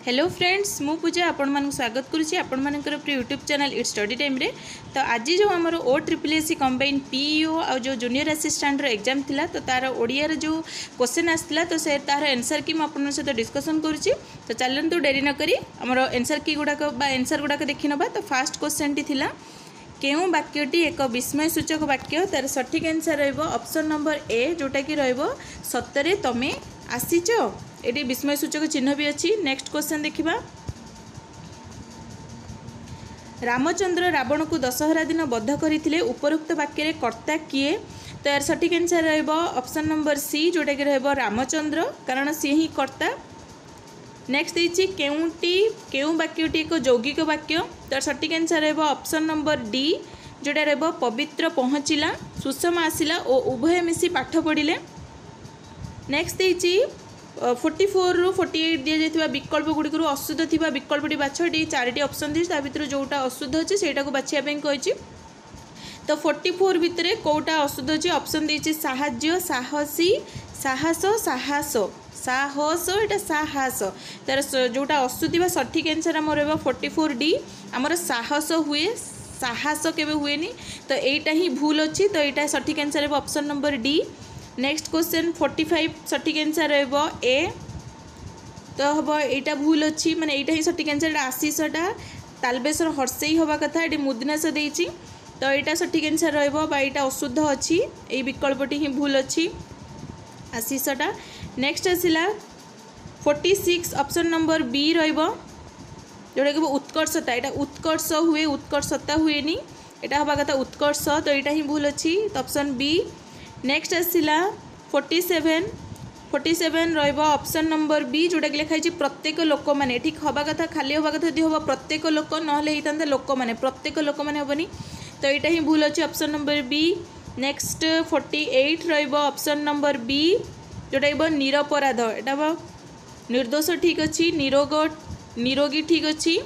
Hello friends मु पूजा आपण मानक स्वागत करुच्ची आपण मानकर प्रिय YouTube channel it's study time रे। तो आज जो आमर OSSC कंबाइन पीईओ आ जो जूनियर असिस्टेंट रो एग्जाम थिला तो तार ओडिया रे जो क्वेश्चन आसला तो से तार आंसर की आपण सहित डिस्कशन करुच्ची। तो चलतु डेरी न करी आमर आंसर की गुडाक बा आंसर गुडाक देखि नबा। तो फास्ट क्वेश्चन टी थिला केउ वाक्यटी एक विस्मय सूचक वाक्य तार सठिक आंसर रहइबो ऑप्शन नंबर ए जोटा कि रहइबो सतरे तमे आसीच। ये विस्मय सूचक चिन्ह भी अच्छी। नेक्स्ट क्वेश्चन देखिबा रामचंद्र रावण को दशहरा दिन बद्ध करथिले उपरोक्त वाक्य रे कर्ता किए। तो यार सठिक आंसर रहइबो ऑप्शन नंबर सी जोटा कि रहइबो रामचंद्र कारण सी ही कर्ता। नेक्स्ट देछि केउ वाक्यटी एक यौगिक वाक्य। तो सठिक आंसर रहइबो ऑप्शन नंबर डी जोटा रहइबो पवित्र पहुँचला सुषमा आसिला और उभय मिसी पाठ पढ़िले। नेक्स्ट देछि 44 रु 48 दिया जाइथिबा विकल्प गुड़िक अशुद्ध थिबा विकल्पटी बाछ। ये चारिटी ऑप्शन दी ता भितर जोटा अशुद्ध अछि सेटा को बाछिया पे कहिछि। तो 44 भितर कोटा अशुद्ध अछि ऑप्शन देछि साहाज्य साहसी साहस साहस साहस एटा साहस तार जोटा अशुद्ध बा सठिक आंसर हमर रहबा 44 डी हमर साहस हुए साहस केबे हुएनी। तो एटा ही भूल अछि तो एटा सठिक आंसर रहबा option number D. Next question 45 सठिक आंसर रहइबो ए। तो हम यहाँ भूल अच्छी माने यहाँ ही सठिक आंसर आशीषटा तालबेसर हर्षेई हवा कथा ये मुदनाश देती। तो यहाँ सठिक आंसर रहा अशुद्ध अच्छी ये विकल्पटी ही भूल अच्छी आशीषटा। नेक्स्ट आसला 46 ऑप्शन नंबर बी रहा जोटा कि उत्कर्षता यहाँ उत्कर्ष हुए उत्कर्षता हुए यहाँ हवा कथा उत्कर्ष तो यहाँ ही भूल अच्छी तो ऑप्शन बी। नेक्स्ट आसला 47 रहा ऑप्शन नंबर बी जोटा कि लिखाई प्रत्येक लोक मैंने ठीक हवा कथा खाली हवा कथा यदि हम प्रत्येक लोक ना लोक मैंने प्रत्येक लोक मैंने हेनी तो यहाँ ही भूल अच्छी ऑप्शन नंबर बी। नेक्स्ट 48 रहा ऑप्शन नंबर बी जोटा कि निरपराध यहाँ निर्दोष ठीक अच्छी निरोगी ठीक अच्छी।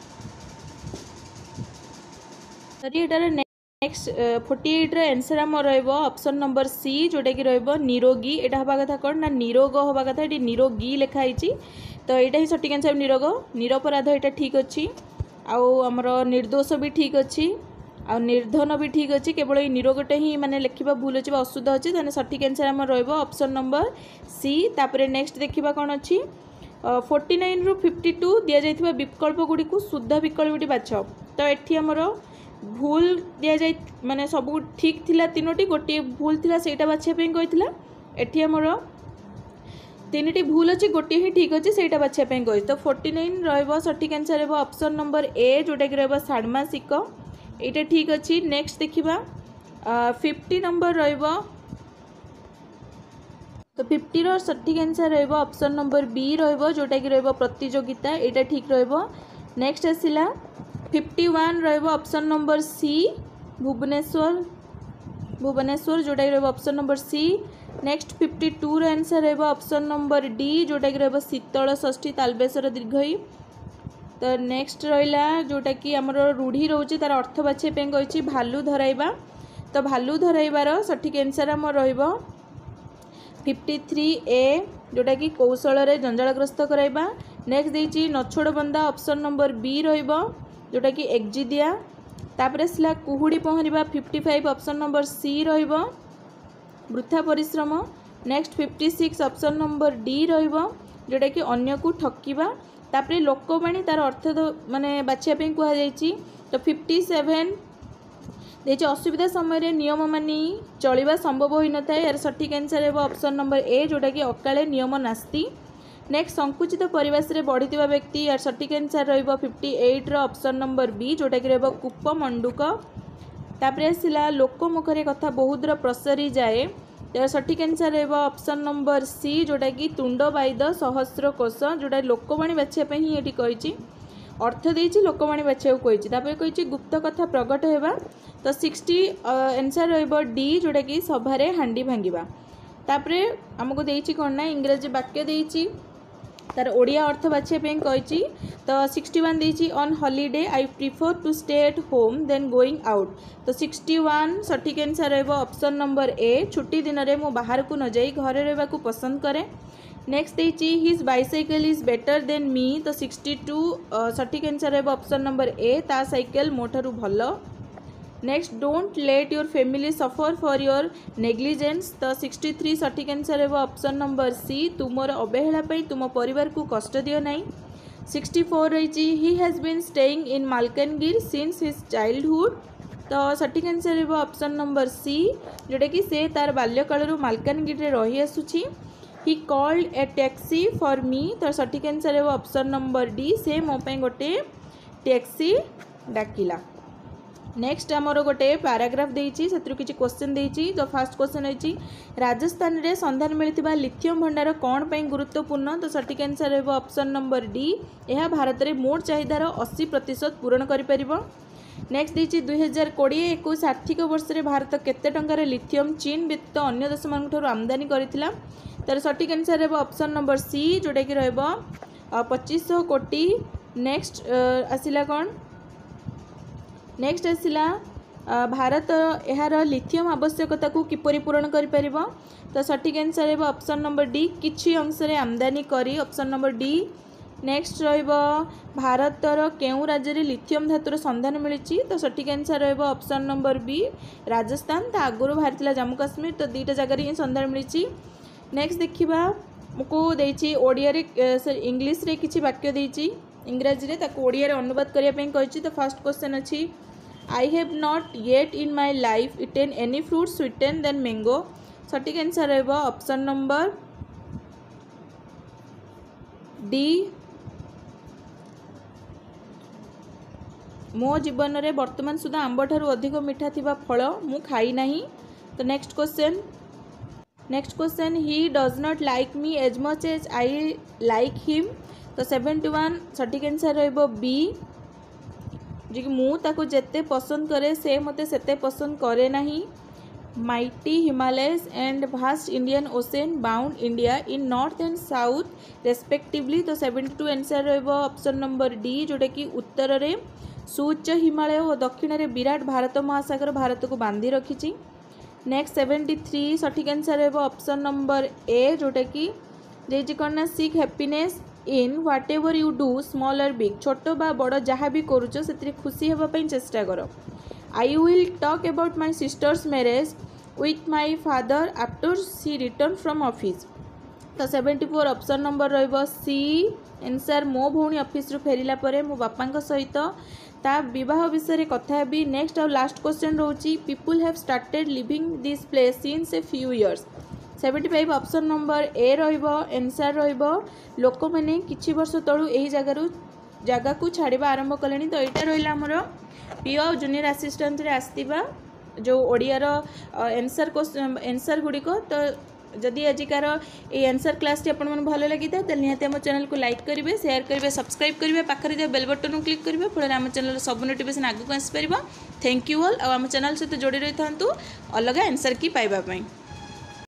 नेक्स्ट 48 आंसर आम ऑप्शन नंबर सी जोटा कि निरोगी यहाँ हवा कथा कौन ना निरोग हवा कथा ये निरोगी लिखाई। तो यहाँ ही सठिक आंसर निरोग निरपराध यहाँ ठीक अच्छी आमर निर्दोष भी ठीक अच्छी आ निर्धन भी ठीक अच्छी केवल ये निरोगटे ही माने लिखा भूल अच्छी अशुद्ध अच्छी तो सठिक आंसर आम ऑप्शन नंबर सी। तापर नेक्स्ट देखा कौन अच्छी 49 रु 52 दि जाइथिबा विकल्प गुड़ी को शुद्ध विकल्पटी बाछ। तो ये आमर भूल दि जाए माने सब ठीक थिला तीनोटी गोटे भूल थिला सेटा बाछिया पे कहिथिला एठी हमर तीनटी भूल अछि गोटे ही ठीक अछि सेटा बाछिया पे कहि। तो 49 रहबो सठिक आंसर रहबो ऑप्शन नंबर ए जोटा कि रहबो षाण्मासिक एटा ठीक अछि। नेक्स्ट देखिबा 50 नंबर रहबो तो 50 रो सठिक आंसर रहबो ऑप्शन नंबर बी रहबो जोटा कि रहबो प्रतियोगिता एटा ठीक रहबो। नेक्स्ट आसिला 51 रहा ऑप्शन नंबर सी भुवनेश्वर जोटा कि ऑप्शन नंबर सी। नेक्स्ट 52 रो आंसर रहा ऑप्शन नंबर डी जोटा कि रहा शीतल षष्ठी तालबेसर दीर्घई। तो नेक्स्ट रहा जोटा कि आमर रूढ़ी रोचे तार अर्थ बाछे पे कही भालू धराइबा। तो भालू धराइबार सठिक आंसर आम रहा 53 ए जोटा कि कौशल जंजालग्रस्त कराइबा। नेक्स्ट देछि नछोड़ बंदा ऑप्शन नंबर बी रहा जोटा कि एक्जिदिया। तापर आसला कुहुड़ी पहरिबा 55 ऑप्शन नंबर सी रहिबो वृथा परिश्रम। नेक्स्ट 56 ऑप्शन नंबर डी रहिबो जोटा कि अन्य को ठकिबा। तापर लोकवाणी तार अर्थ माने बाछिया पे कुहा जायछि। तो 57 देछि असुविधा समय रे नियम मानि चलिबा संभव होई न थाए यार सठिक आंसर है ऑप्शन नंबर ए जोटा कि अकाले नियम नास्ति। नेक्स्ट संकुचित परिवेश रे बढ़िथिबा व्यक्ति यार सठिक आंसर रहइबो 58 रो ऑप्शन नंबर बी जोटा कि रहइबो कूप मंडूक। तापर आसिला लोक मुखरे कथा बहुत प्रसरी जाए यार सठिक आंसर रहइबो ऑप्शन नंबर सी जोटा कि तुंड बाइद सहस्र कोश जोटा लोकवाणी बाछिया पे ही एठी कहिछि अर्थ देछि लोकवाणी बाछिया को कहिछि। तापर कहिछि गुप्त कथा प्रकट हेबा। तो 60 आंसर रहइबो डी जोटा कि सभारे हांडी भांगिबा। तापर हमको देछि कोन ना इंग्रजी वाक्य देछि तार ओडिया अर्थ बाछिया पे कही। तो 61 देछि on holiday I prefer to stay at home than going out. तो 61 सठिक आंसर रहइबो ऑप्शन नंबर ए छुट्टी दिन में मु बाहर को न जाई घरे रहबा को पसंद करे। नेक्स्ट देछि his bicycle is better than me तो 62 सठिक आंसर है ऑप्शन नंबर ए ता साइकेल मोठारु भल। Next don't let your family suffer for your negligence तो 63 सठिक आंसर है ऑप्शन नंबर सी तुमर अवहेला पई तुम परिवार को कष्ट दियो नहीं। 64 रही he has been staying in Malkangiri since his childhood तो सठिक आंसर है ऑप्शन नंबर सी जोटा कि से तार बाल्यकाल मालकानगिरी रही आसुची। He called a taxi for me तो सठिक आंसर है ऑप्शन नंबर डी से मो पे गोटे टैक्सी डाकिला। नेक्स्ट आमर गोटे पैराग्राफ देछि सेत्रु किछि क्वेश्चन देछि तो फर्स्ट क्वेश्चन होछि राजस्थान रे संधान मिलिथिबा लिथियम भंडार कोन पई गुरुत्वपूर्ण तो सठिक आंसर है ऑप्शन नंबर डी यह भारत रे मोट चाहिदार 80% पूरण करि परिबो। नेक्स्ट देछि 2020-21 आर्थिक वर्ष रे भारत केते टंकार लिथियम चीन व्यतीत अन्य देश मान ठरो आमदानी करिथिला तर सठिक आंसर है ऑप्शन नंबर सी जोटा कि रहबो 2500 कोटी। नेक्स्ट आसिला कोन नेक्स्ट आसिला भारत यार लिथियम आवश्यकता को किपरि पूरण करि परिबो तो सठिक आंसर है ऑप्शन नंबर डी किछि अंश रे आमदानी करी ऑप्शन नंबर डी। नेक्स्ट रहइबो भारतर केउ राज्य रे लिथियम धातुर संधान मिलिछि तो सठिक आंसर रहइबो ऑप्शन नंबर बी राजस्थान ता आगुरु भारतला जम्मू काश्मीर तो दुईटा जगह रे संधान मिलिछि। नेक्स्ट देखिबा मुको देछि ओडिया रे इंग्लिश रे किछि वाक्य देछि इंग्रजी रे ताको ओडिया रे अनुवाद करिया पई कहिछि तो फर्स्ट क्वेश्चन अछि I have not yet in my life eaten any fruit sweeter than mango सठिक आंसर रहइबो ऑप्शन नंबर डी मो जीवन रे वर्तमान सुधा आंब ठारू अधिक मीठा थिबा फल मु खाई नाही। तो next question he does not like me as much as I like him तो 71 सठिक आंसर रहइबो बी जो कि मु ताको जेते पसंद करे से मते सेते पसंद करे नहीं। Mighty Himalayas and vast Indian ocean bound India in north and south respectively तो 72 आंसर रहइबो ऑप्शन नंबर डी जोटा कि उत्तर रे सुउच्च हिमालय और दक्षिण रे विराट भारत महासागर भारत को बांधी रखिछि। नेक्स्ट 73 सठिक आंसर रहइबो ऑप्शन नंबर ए जोटा कि जे कन्ना seek happiness in whatever you do small or big छोट बा बड़ जहाँ भी करुच से खुशी होगापी चेष्टा कर। I will talk about my sister's marriage with my father after she returns from office तो 74 ऑप्शन नंबर रहिबो सी आंसर मो भौणी ऑफिस रु फेरिला परे मो बापा सहित ता विवाह विषय कथा हेबी। नेक्स्ट और लास्ट क्वेश्चन रोची people have started living this place since a few years 75 option number A रहिबो आंसर रहिबो लोक मैंने किछि वर्ष तळु एही जगह को छाड़िबा आरंभ कलेनी तो एटा रहिला हमर पीओ जूनियर असिस्टेंट रे आस्तिबा जो ओडियार आंसर गुडी को तो जदि आजिकार ये आंसर क्लास टी आपन भल लगी था तो निहाती आम चैनल को लाइक करेंगे शेयर करेंगे सब्सक्राइब करेंगे पाखरे जो बेल बटन को क्लिक करेंगे फल आम चैनल सब नोटिफिकेशन आगू आसपर। थैंक यू ऑल आम चैनल सहित जोड़ी रही था अलग आंसर की पाइबा पई।